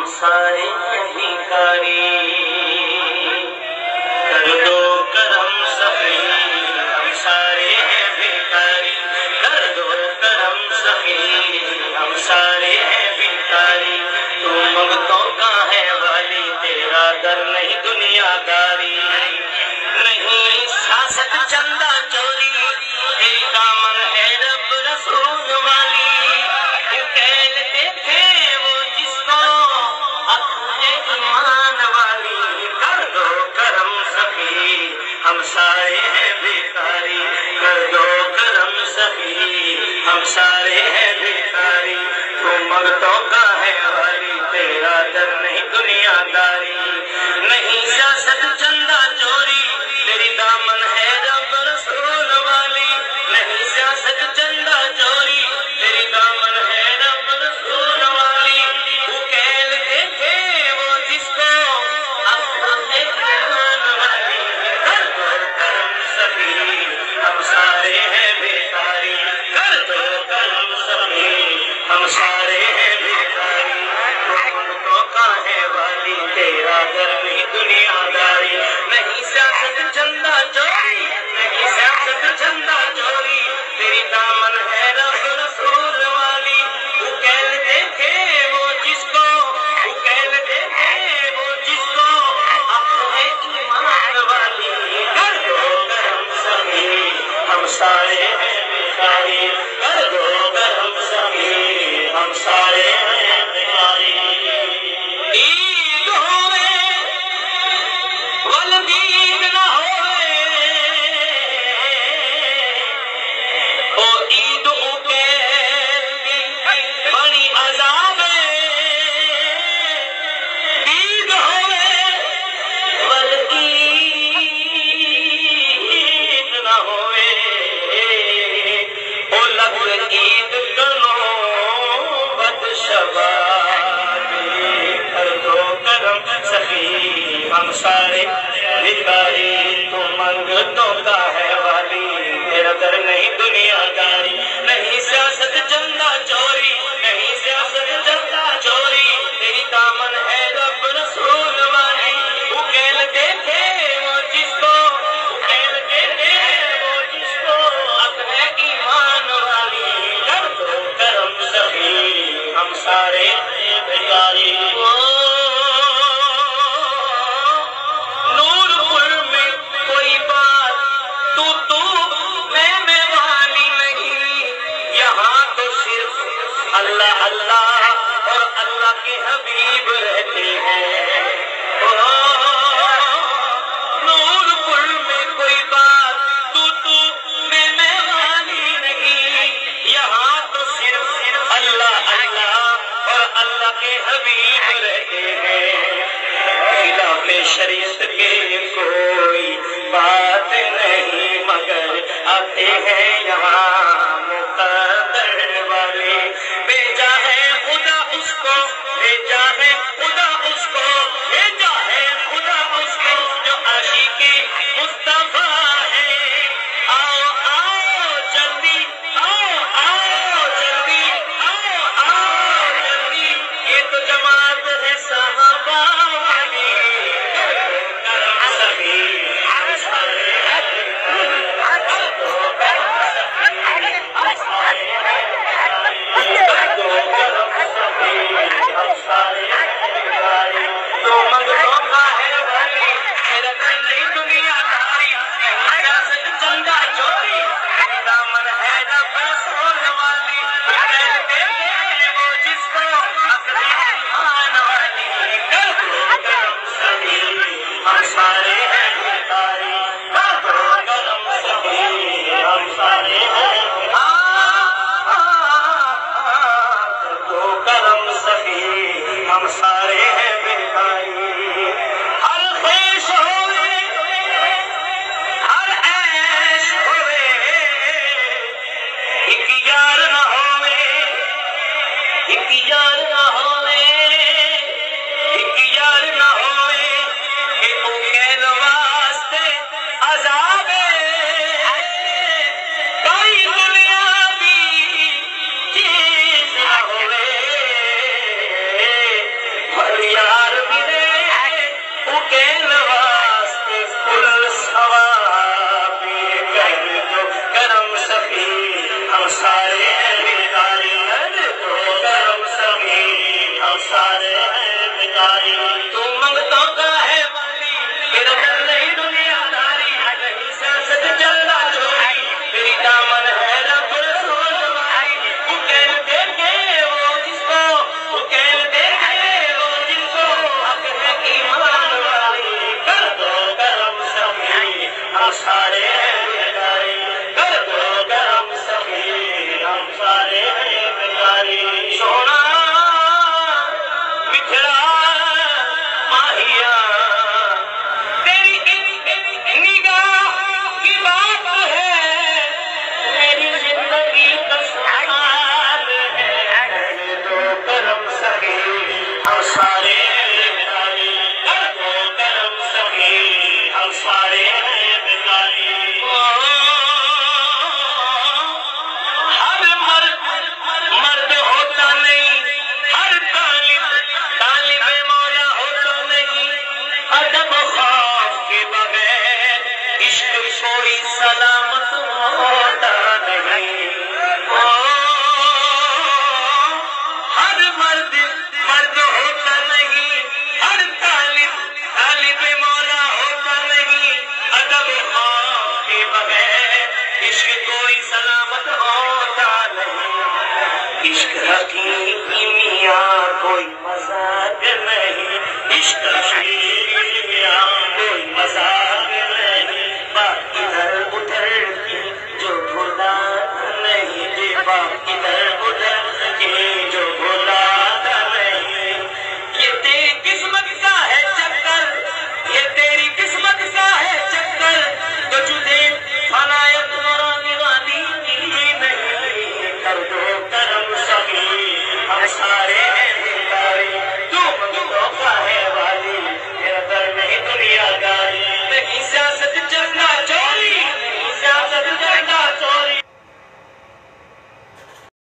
ہم سارے بھکاری کر دو کرم سخی ہم سارے ہیں بھکاری کر دو کرم سخی ہم سارے ہیں بھکاری تو منگتوں کا ہے والی تیرا در نہیں دنیا داری نہیں سیاست چندہ چوری تیری دامن ہے رب رسول والی کہل دیکھے وہ جس کو اپنے ایمان والی کر دو کرم سخی ہم سارے ہیں بھکاری کر دو کرم سخی ہم سارے ہیں بھکاری تو منگتوں کا ہے والی تیرا در نہیں دنیا داری نہیں سیاست چندہ چوری تیری دامن ہے رب رسول والی نہیں سیاست چندہ چوری تیری دامن ہے رب رسول والی تو کہل دیکھے وہ جس کو اپنے ایمان والی کر دو کرم سخی ہم سارے ہیں بھکاری کر دو کرم سخی ہم سارے ہیں بھکاری تو منگتوں کا ہے والی تیرا در نہیں دنیا داری نہیں سیاست چندہ چوری نہیں سیاست چندہ چوری تیری دامن ہے رب رسول والی تو کہل دیکھے وہ جس کو تو کہل دیکھے وہ جس کو اپنے ایمان والی کر دو کرم سخی ہم سارے ہیں بھکاری کر دو کرم سخی ہم سارے ہیں بھکاری عید ہوئے ولدید نہ ہوئے او عید اکیل بڑی عذاب عید ہوئے ولدید نہ ہوئے او لگ عید کنو بد شبابی کر دو کرم سخی ہم سارے بھکاری تو منگتوں کا ہے والی تیرا در نہیں دنیا داری نہیں سیاست چندہ چوری نہیں سیاست چندہ چوری تیری دامن ہے رب رسول والی تو کہل دیکھے وہ جس کو تو کہل دیکھے وہ جس کو اپنے ایمان والی کر دو کرم سخی ہم سارے بھکاری نور پور میں کوئی بات تو میں والی نہیں یہاں تو صرف اللہ اللہ اور اللہ کے حبیب رہتے ہیں نور پور میں کوئی بات تو میں والی نہیں یہاں تو صرف اللہ اللہ اور اللہ کے حبیب رہتے ہیں خلاف شریعت کے کوئی بات نہیں مگر آتے ہیں یہاں مقدر والے بھیجا ہے خدا اس کو بھیجا ہے خدا اس کو بھیجا ہے خدا اس کو جو عاشق مصطفیٰ ہے آؤ آؤ جلدی آؤ جلدی آؤ جلدی یہ تو جماعت ہے صحابہ والی کرم سخی ہم سارے تو منگتوں کا ہے والی تیرا در نہیں دنیا داری نہیں سیاست چندہ چوری تیری دامن ہے رب رسول والی کہل دیکھے وہ جس کو اپنے ایمان والی کر دو کرم سخی ہم سارے ہیں بھکاری کر دو کرم سخی ہم سارے ہیں کر دو کرم سخی ہم سارے ہیں بھکاری ہر خوش ہوئے ہر عیش ہوئے ایک یار نہ ہوئے ایک یار نہ ہوئے ایک یار نہ ہوئے کہ او کہل واسطے عذاب کوئی دنیا بھی چیز نہ ہوئے عشق حقیقی میاں کوئی مزہ